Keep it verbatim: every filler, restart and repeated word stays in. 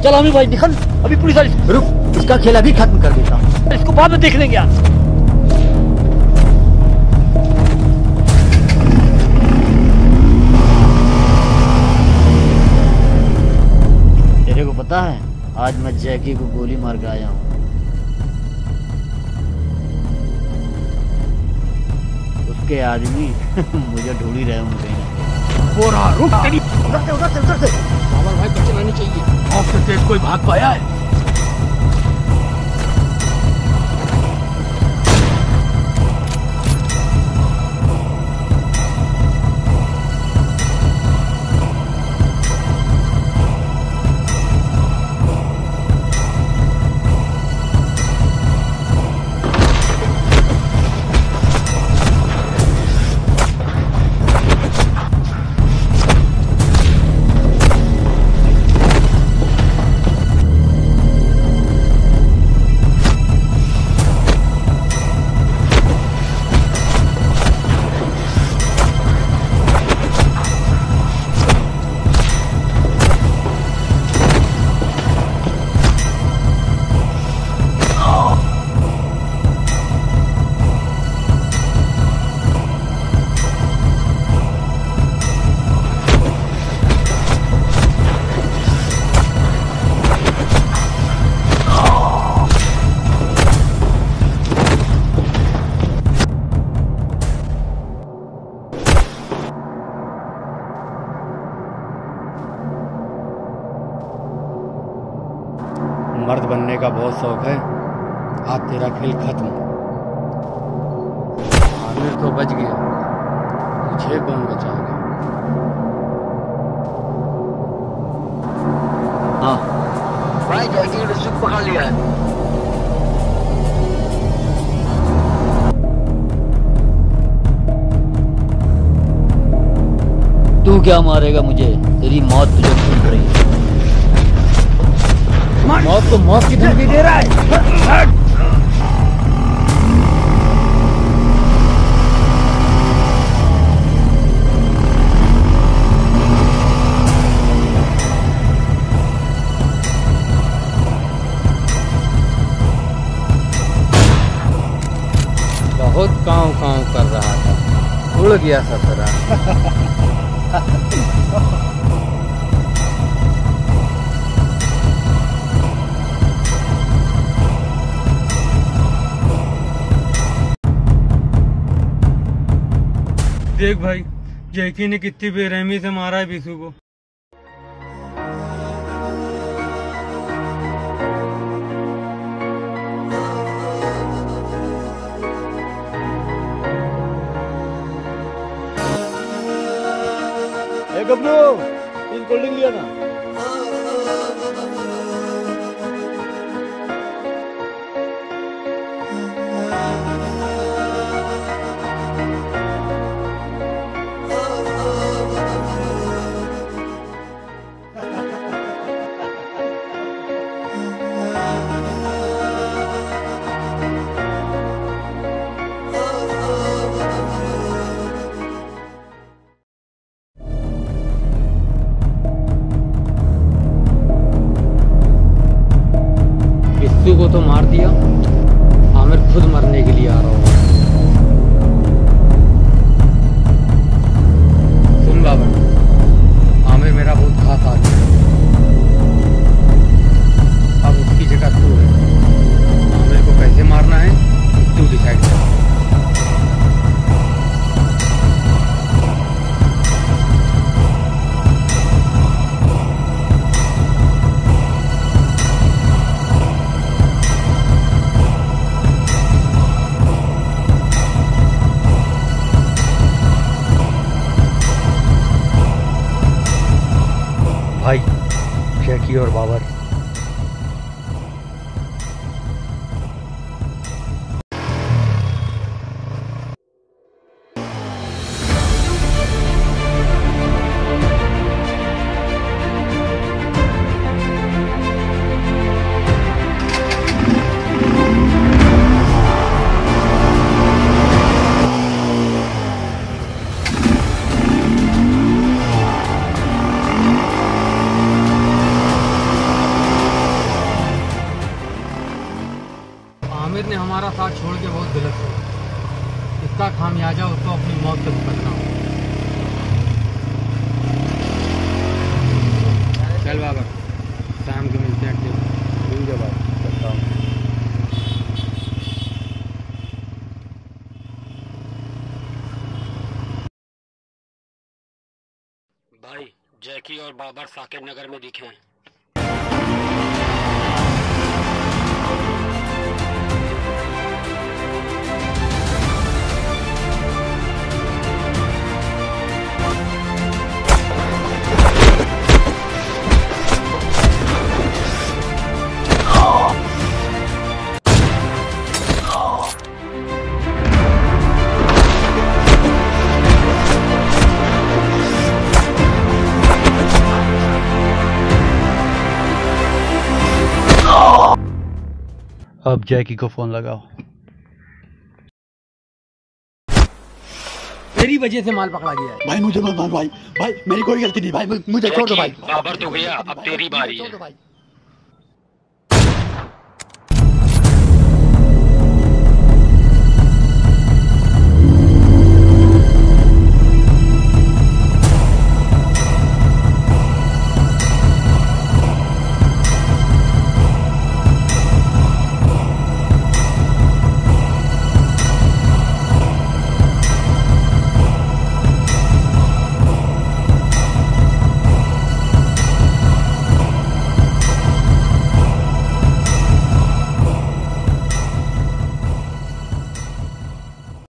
चल आमिर भाई निकल, अभी पुलिस वाली। रुक, इसका खेल अभी खत्म कर देता हूँ, इसको बाद में देख लेंगे यार। तेरे को पता है आज मैं जैकी को गोली मार के आया हूँ। उसके आदमी मुझे ढूंढ ही रहे होंगे कहीं ना कहीं। रुक तेरी, उधर से उधर से उधर से। बाबर भाई बचना नहीं चाहिए। और से तेज कोई भाग पाया है? मर्द बनने का बहुत शौक है, आज तेरा खेल खत्म। आमिर तो बच गया, तुझे कौन बचाएगा? हाँ भाई जैकी ने सुख पकड़ लिया है। तू क्या मारेगा मुझे? तेरी मौत तुझे ढूंढ रही है। मौत तो मौत की धमकी दे रहा है। बहुत कांव कांव कर रहा था, उड़ गया ससुरा। देख भाई, जैकी ने कितनी बेरहमी से मारा है बिशु को। ए गबरू, तीन कोल्ड ड्रिंक लिया ना। को तो मार दिया, आमिर खुद मरने के लिए आ रहा होगा। सुन बाबा, आमिर मेरा बहुत खास आदमी है, अब उसकी जगह तू है। आमिर को कैसे मारना है तू डिसाइड कर। भाई जैकी और बाबर, भाई जैकी और बाबर साकेत नगर में दिखे हैं। अब जैकी को फोन लगाओ। तेरी वजह से माल पकड़ा गया है। भाई मुझे मत मार भाई, भाई मेरी कोई गलती नहीं भाई, मुझे छोड़ दो भाई। बाबर तो गया, अब तेरी बारी है।